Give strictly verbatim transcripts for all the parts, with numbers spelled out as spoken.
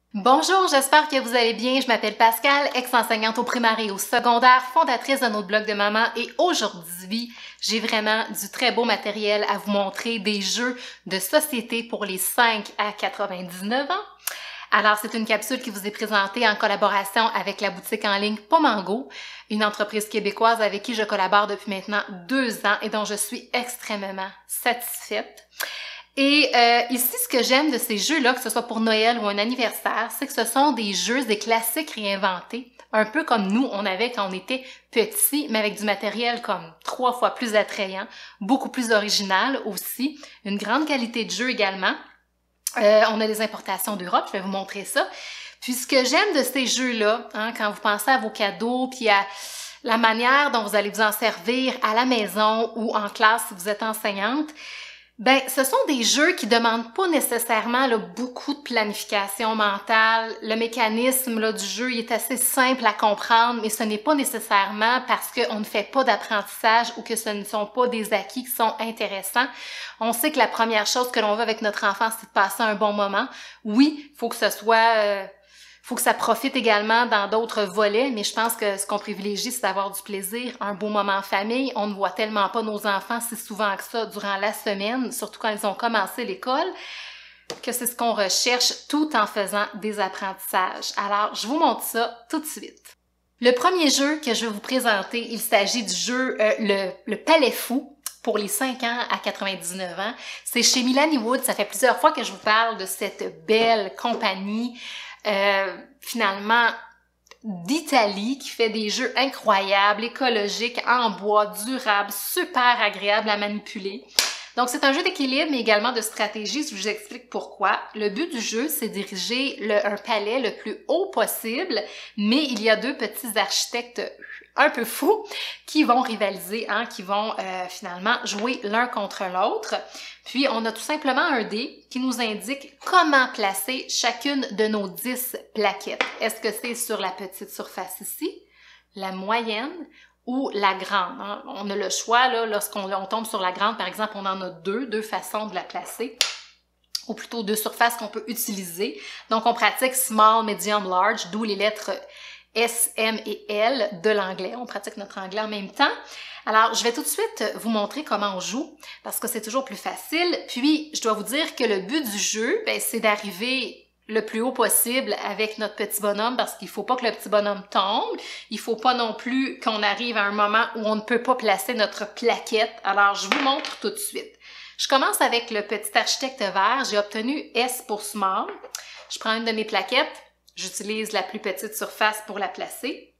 Bonjour, j'espère que vous allez bien. Je m'appelle Pascal, ex-enseignante au primaire et au secondaire, fondatrice de notre blog de maman et aujourd'hui, j'ai vraiment du très beau matériel à vous montrer, des jeux de société pour les cinq à quatre-vingt-dix-neuf ans. Alors, c'est une capsule qui vous est présentée en collaboration avec la boutique en ligne Pomango, une entreprise québécoise avec qui je collabore depuis maintenant deux ans et dont je suis extrêmement satisfaite. Et euh, ici, ce que j'aime de ces jeux-là, que ce soit pour Noël ou un anniversaire, c'est que ce sont des jeux, des classiques réinventés, un peu comme nous, on avait quand on était petits, mais avec du matériel comme trois fois plus attrayant, beaucoup plus original aussi, une grande qualité de jeu également. Euh, on a des importations d'Europe, je vais vous montrer ça. Puis ce que j'aime de ces jeux-là, hein, quand vous pensez à vos cadeaux, puis à la manière dont vous allez vous en servir à la maison ou en classe si vous êtes enseignante, ben, ce sont des jeux qui demandent pas nécessairement là, beaucoup de planification mentale. Le mécanisme là, du jeu il est assez simple à comprendre, mais ce n'est pas nécessairement parce qu'on ne fait pas d'apprentissage ou que ce ne sont pas des acquis qui sont intéressants. On sait que la première chose que l'on veut avec notre enfant, c'est de passer un bon moment. Oui, il faut que ce soit... Euh, faut que ça profite également dans d'autres volets, mais je pense que ce qu'on privilégie, c'est d'avoir du plaisir, un beau moment en famille. On ne voit tellement pas nos enfants si souvent que ça durant la semaine, surtout quand ils ont commencé l'école, que c'est ce qu'on recherche tout en faisant des apprentissages. Alors, je vous montre ça tout de suite. Le premier jeu que je vais vous présenter, il s'agit du jeu euh, le, le Palais Fou. Pour les cinq ans à quatre-vingt-dix-neuf ans. C'est chez Milani Wood. Ça fait plusieurs fois que je vous parle de cette belle compagnie, euh, finalement, d'Italie, qui fait des jeux incroyables, écologiques, en bois, durables, super agréables à manipuler. Donc, c'est un jeu d'équilibre, mais également de stratégie. Je vous explique pourquoi. Le but du jeu, c'est de diriger le, un palais le plus haut possible, mais il y a deux petits architectes un peu fous qui vont rivaliser, hein, qui vont euh, finalement jouer l'un contre l'autre. Puis, on a tout simplement un dé qui nous indique comment placer chacune de nos dix plaquettes. Est-ce que c'est sur la petite surface ici, la moyenne ou la grande? Hein? On a le choix, là, lorsqu'on on tombe sur la grande, par exemple, on en a deux, deux façons de la placer, ou plutôt deux surfaces qu'on peut utiliser. Donc, on pratique small, medium, large, d'où les lettres S, M et L de l'anglais. On pratique notre anglais en même temps. Alors, je vais tout de suite vous montrer comment on joue, parce que c'est toujours plus facile. Puis, je dois vous dire que le but du jeu, ben, c'est d'arriver le plus haut possible avec notre petit bonhomme, parce qu'il faut pas que le petit bonhomme tombe. Il faut pas non plus qu'on arrive à un moment où on ne peut pas placer notre plaquette. Alors, je vous montre tout de suite. Je commence avec le petit architecte vert. J'ai obtenu S pour small. Je prends une de mes plaquettes. J'utilise la plus petite surface pour la placer.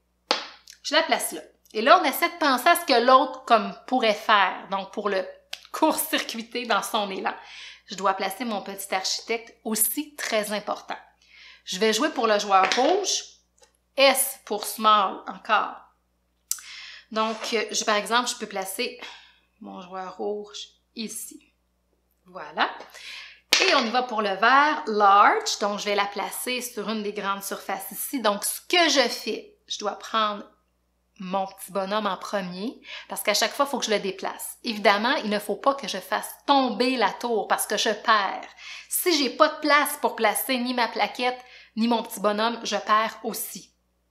Je la place là. Et là, on essaie de penser à ce que l'autre comme pourrait faire, donc pour le court-circuiter dans son élan. Je dois placer mon petit architecte aussi très important. Je vais jouer pour le joueur rouge. S pour small encore. Donc, je, par exemple, je peux placer mon joueur rouge ici. Voilà. Et on y va pour le vert, large, donc je vais la placer sur une des grandes surfaces ici. Donc, ce que je fais, je dois prendre mon petit bonhomme en premier, parce qu'à chaque fois, il faut que je le déplace. Évidemment, il ne faut pas que je fasse tomber la tour, parce que je perds. Si j'ai pas de place pour placer ni ma plaquette, ni mon petit bonhomme, je perds aussi.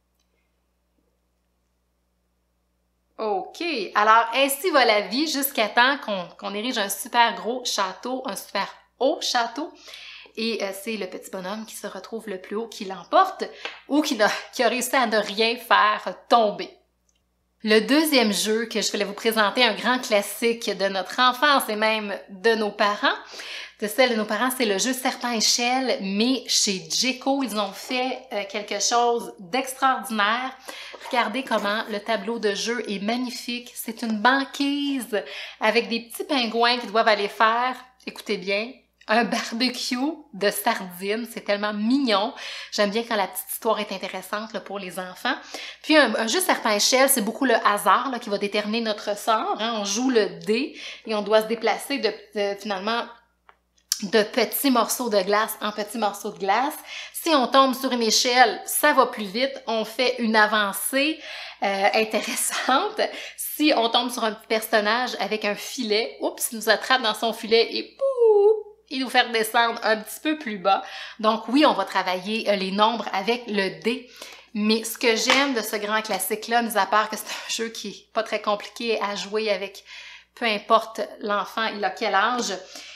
OK, alors ainsi va la vie jusqu'à temps qu'on qu'on érige un super gros château, un super haut château. Et euh, c'est le petit bonhomme qui se retrouve le plus haut qui l'emporte ou qui a, qui a réussi à ne rien faire tomber. Le deuxième jeu que je voulais vous présenter, un grand classique de notre enfance et même de nos parents, de celle de nos parents, c'est le jeu Serpent-Échelle, mais chez Jeco, ils ont fait euh, quelque chose d'extraordinaire. Regardez comment le tableau de jeu est magnifique. C'est une banquise avec des petits pingouins qui doivent aller faire, écoutez bien, un barbecue de sardines. C'est tellement mignon. J'aime bien quand la petite histoire est intéressante là, pour les enfants. Puis un, un jeu Serpent-Échelle, c'est beaucoup le hasard là, qui va déterminer notre sort. Hein. On joue le dé et on doit se déplacer de, de finalement de petits morceaux de glace en petits morceaux de glace. Si on tombe sur une échelle, ça va plus vite. On fait une avancée euh, intéressante. Si on tombe sur un petit personnage avec un filet, oups, il nous attrape dans son filet et pouf, et nous faire descendre un petit peu plus bas. Donc oui, on va travailler les nombres avec le dé, mais ce que j'aime de ce grand classique-là, mis à part que c'est un jeu qui est pas très compliqué à jouer avec peu importe l'enfant, il a quel âge.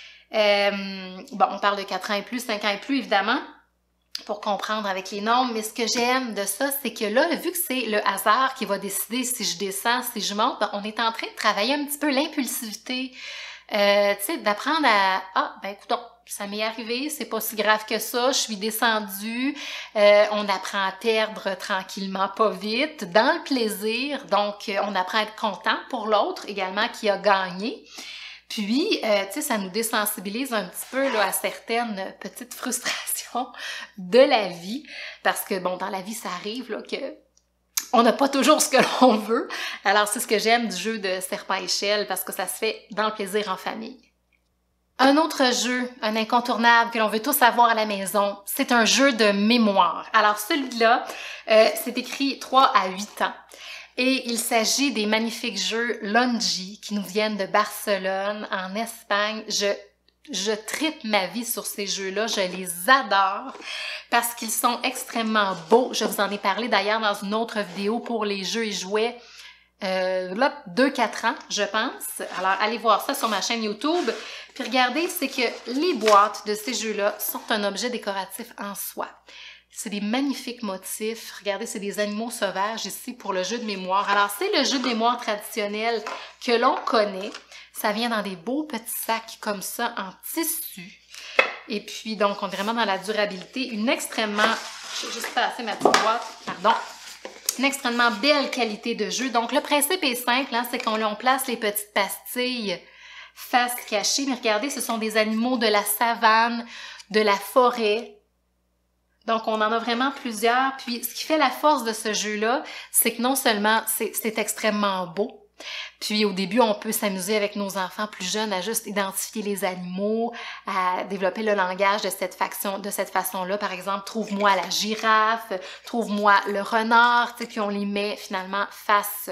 Euh, bon, on parle de quatre ans et plus, cinq ans et plus, évidemment, pour comprendre avec les nombres, mais ce que j'aime de ça, c'est que là, vu que c'est le hasard qui va décider si je descends, si je monte, ben, on est en train de travailler un petit peu l'impulsivité, euh, tu sais, d'apprendre à « Ah, ben écoute, ça m'est arrivé, c'est pas si grave que ça, je suis descendue. Euh, » On apprend à perdre tranquillement, pas vite, dans le plaisir, donc on apprend à être content pour l'autre également qui a gagné. Puis, euh, tu sais, ça nous désensibilise un petit peu là, à certaines petites frustrations de la vie, parce que, bon, dans la vie, ça arrive là, que on n'a pas toujours ce que l'on veut. Alors, c'est ce que j'aime du jeu de serpent-échelle, parce que ça se fait dans le plaisir en famille. Un autre jeu, un incontournable que l'on veut tous avoir à la maison, c'est un jeu de mémoire. Alors, celui-là, euh, c'est écrit trois à huit ans. Et il s'agit des magnifiques jeux Longi qui nous viennent de Barcelone, en Espagne. Je, je tripe ma vie sur ces jeux-là, je les adore parce qu'ils sont extrêmement beaux. Je vous en ai parlé d'ailleurs dans une autre vidéo pour les jeux et jouets euh, là, deux à quatre ans, je pense. Alors, allez voir ça sur ma chaîne YouTube. Puis regardez, c'est que les boîtes de ces jeux-là sont un objet décoratif en soi. C'est des magnifiques motifs. Regardez, c'est des animaux sauvages ici pour le jeu de mémoire. Alors, c'est le jeu de mémoire traditionnel que l'on connaît. Ça vient dans des beaux petits sacs comme ça, en tissu. Et puis, donc, on est vraiment dans la durabilité. Une extrêmement... Je vais juste passer ma petite boîte. Pardon. Une extrêmement belle qualité de jeu. Donc, le principe est simple, hein, c'est qu'on on place les petites pastilles face cachée. Mais regardez, ce sont des animaux de la savane, de la forêt. Donc, on en a vraiment plusieurs. Puis, ce qui fait la force de ce jeu-là, c'est que non seulement c'est extrêmement beau, puis au début, on peut s'amuser avec nos enfants plus jeunes à juste identifier les animaux, à développer le langage de cette façon, de cette façon-là. Par exemple, trouve-moi la girafe, trouve-moi le renard, tu sais, puis on les met finalement face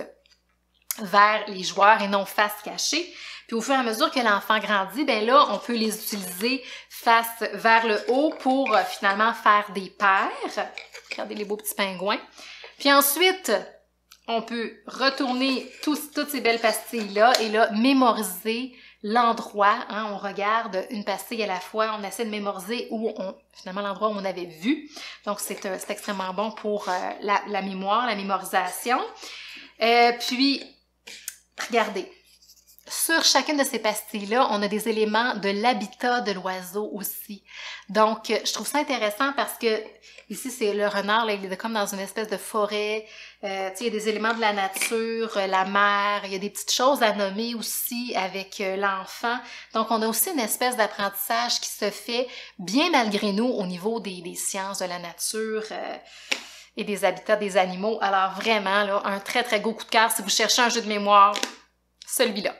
vers les joueurs et non face cachée. Puis au fur et à mesure que l'enfant grandit, ben là, on peut les utiliser face vers le haut pour euh, finalement faire des paires. Regardez les beaux petits pingouins. Puis ensuite, on peut retourner tous, toutes ces belles pastilles-là et là, mémoriser l'endroit. Hein, on regarde une pastille à la fois, on essaie de mémoriser où on, finalement l'endroit où on avait vu. Donc, c'est euh, extrêmement bon pour euh, la, la mémoire, la mémorisation. Euh, puis, regardez. Sur chacune de ces pastilles-là, on a des éléments de l'habitat de l'oiseau aussi. Donc, je trouve ça intéressant parce que ici, c'est le renard, là, il est comme dans une espèce de forêt. Euh, tu sais, il y a des éléments de la nature, euh, la mer, il y a des petites choses à nommer aussi avec euh, l'enfant. Donc, on a aussi une espèce d'apprentissage qui se fait bien malgré nous au niveau des, des sciences de la nature euh, et des habitats des animaux. Alors, vraiment, là, un très, très beau coup de cœur si vous cherchez un jeu de mémoire, celui-là.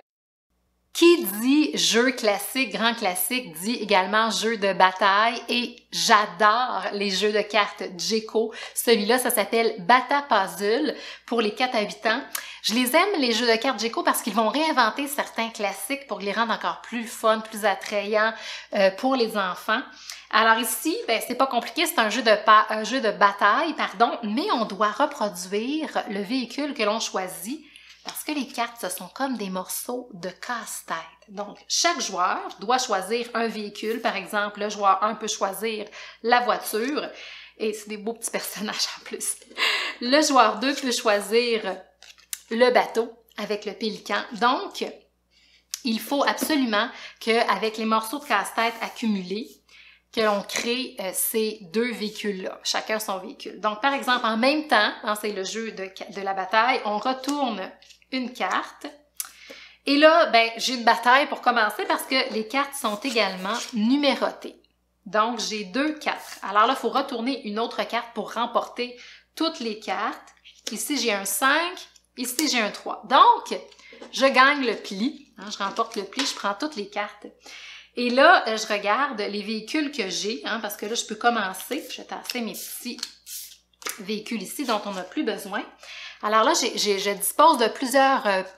Qui dit jeu classique, grand classique, dit également jeu de bataille et j'adore les jeux de cartes Djeco. Celui-là, ça s'appelle Bata Puzzle pour les quatre à huit ans. Je les aime, les jeux de cartes Djeco, parce qu'ils vont réinventer certains classiques pour les rendre encore plus fun, plus attrayants euh, pour les enfants. Alors ici, ben, c'est pas compliqué, c'est un jeu de pa un jeu de bataille, pardon, mais on doit reproduire le véhicule que l'on choisit. Parce que les cartes, ce sont comme des morceaux de casse-tête. Donc, chaque joueur doit choisir un véhicule. Par exemple, le joueur un peut choisir la voiture. Et c'est des beaux petits personnages en plus. Le joueur deux peut choisir le bateau avec le pélican. Donc, il faut absolument qu'avec les morceaux de casse-tête accumulés, que l'on crée euh, ces deux véhicules-là, chacun son véhicule. Donc, par exemple, en même temps, hein, c'est le jeu de, de la bataille, on retourne une carte. Et là, ben, j'ai une bataille pour commencer parce que les cartes sont également numérotées. Donc, j'ai deux quatre. Alors là, il faut retourner une autre carte pour remporter toutes les cartes. Ici, j'ai un cinq. Ici, j'ai un trois. Donc, je gagne le pli. Hein, je remporte le pli, je prends toutes les cartes. Et là, je regarde les véhicules que j'ai, hein, parce que là, je peux commencer. Je vais tasser mes petits véhicules ici dont on n'a plus besoin. Alors là, j'ai, j'ai, je dispose de plusieurs euh, parties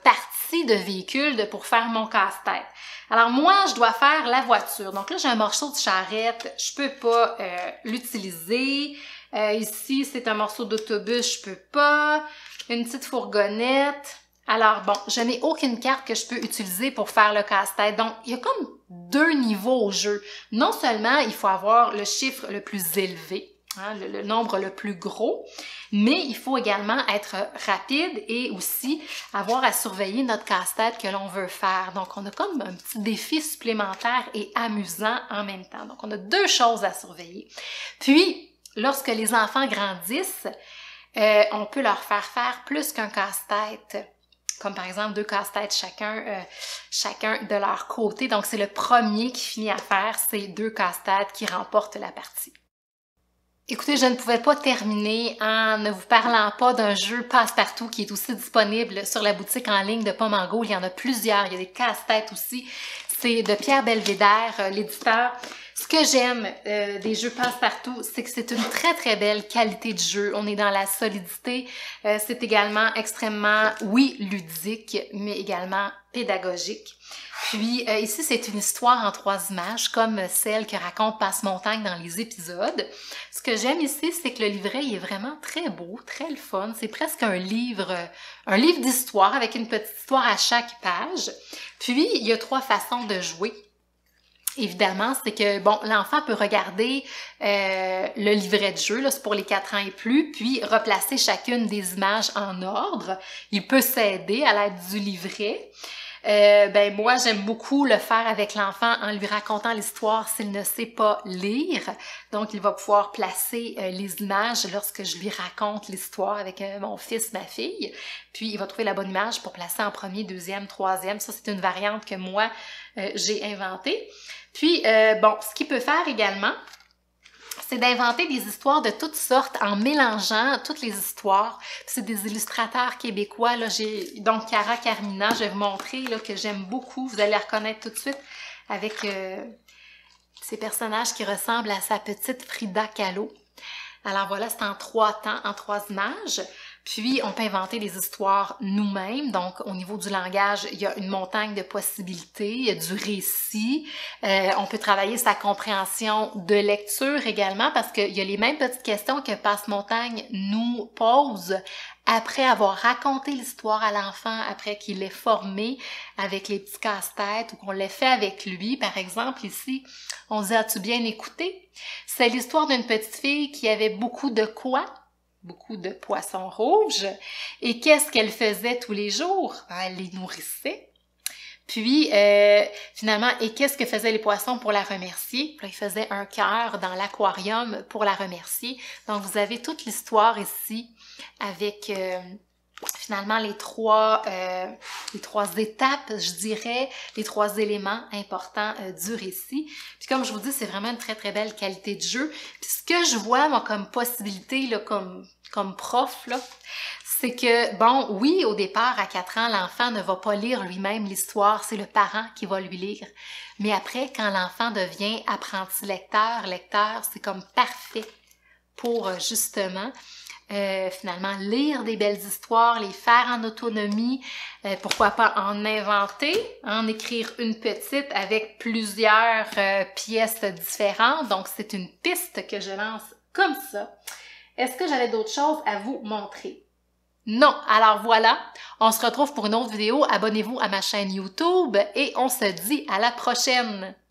partie de véhicule de, pour faire mon casse-tête. Alors moi, je dois faire la voiture. Donc là, j'ai un morceau de charrette, je peux pas euh, l'utiliser. Euh, ici, c'est un morceau d'autobus, je peux pas. Une petite fourgonnette. Alors bon, je n'ai aucune carte que je peux utiliser pour faire le casse-tête. Donc, il y a comme deux niveaux au jeu. Non seulement il faut avoir le chiffre le plus élevé, hein, le, le nombre le plus gros, mais il faut également être rapide et aussi avoir à surveiller notre casse-tête que l'on veut faire. Donc, on a comme un petit défi supplémentaire et amusant en même temps. Donc, on a deux choses à surveiller. Puis, lorsque les enfants grandissent, euh, on peut leur faire faire plus qu'un casse-tête. Comme par exemple deux casse-têtes chacun, euh, chacun de leur côté. Donc, c'est le premier qui finit à faire ces deux casse-têtes qui remportent la partie. Écoutez, je ne pouvais pas terminer en ne vous parlant pas d'un jeu passe-partout qui est aussi disponible sur la boutique en ligne de Pomango. Il y en a plusieurs, il y a des casse-têtes aussi. C'est de Pierre Belvédère, euh, l'éditeur. Ce que j'aime euh, des jeux passe-partout, c'est que c'est une très très belle qualité de jeu. On est dans la solidité. Euh, c'est également extrêmement, oui, ludique, mais également pédagogique. Puis euh, ici, c'est une histoire en trois images, comme celle que raconte Passe-Montagne dans les épisodes. Ce que j'aime ici, c'est que le livret il est vraiment très beau, très le fun. C'est presque un livre, euh, un livre d'histoire avec une petite histoire à chaque page. Puis, il y a trois façons de jouer. Évidemment, c'est que, bon, l'enfant peut regarder euh, le livret de jeu, là, c'est pour les quatre ans et plus, puis replacer chacune des images en ordre. Il peut s'aider à l'aide du livret. Euh, ben moi, j'aime beaucoup le faire avec l'enfant en lui racontant l'histoire s'il ne sait pas lire. Donc, il va pouvoir placer euh, les images lorsque je lui raconte l'histoire avec euh, mon fils, ma fille. Puis, il va trouver la bonne image pour placer en premier, deuxième, troisième. Ça, c'est une variante que moi, euh, j'ai inventée. Puis, euh, bon, ce qu'il peut faire également, c'est d'inventer des histoires de toutes sortes en mélangeant toutes les histoires. C'est des illustrateurs québécois. Là, j'ai donc Cara Carmina, je vais vous montrer là, que j'aime beaucoup. Vous allez la reconnaître tout de suite avec euh, ces personnages qui ressemblent à sa petite Frida Kahlo. Alors voilà, c'est en trois temps, en trois images. Puis, on peut inventer des histoires nous-mêmes. Donc, au niveau du langage, il y a une montagne de possibilités, il y a du récit. Euh, on peut travailler sa compréhension de lecture également parce qu'il y a les mêmes petites questions que Passe-Montagne nous pose après avoir raconté l'histoire à l'enfant, après qu'il l'ait formé avec les petits casse-têtes ou qu'on l'ait fait avec lui. Par exemple, ici, on dit « As-tu bien écouté? » C'est l'histoire d'une petite fille qui avait beaucoup de quoi? Beaucoup de poissons rouges. Et qu'est-ce qu'elle faisait tous les jours? Elle les nourrissait. Puis, euh, finalement, et qu'est-ce que faisaient les poissons pour la remercier? Puis, ils faisaient un cœur dans l'aquarium pour la remercier. Donc, vous avez toute l'histoire ici avec... Euh, finalement les trois euh, les trois étapes, je dirais, les trois éléments importants euh, du récit. Puis comme je vous dis, c'est vraiment une très très belle qualité de jeu. Puis ce que je vois moi comme possibilité là, comme comme prof là, c'est que bon, oui, au départ à quatre ans, l'enfant ne va pas lire lui-même l'histoire, c'est le parent qui va lui lire. Mais après, quand l'enfant devient apprenti lecteur, lecteur, c'est comme parfait pour euh, justement Euh, finalement lire des belles histoires, les faire en autonomie, euh, pourquoi pas en inventer, en écrire une petite avec plusieurs euh, pièces différentes. Donc c'est une piste que je lance comme ça. Est-ce que j'avais d'autres choses à vous montrer? Non, alors voilà, on se retrouve pour une autre vidéo. Abonnez-vous à ma chaîne YouTube et on se dit à la prochaine!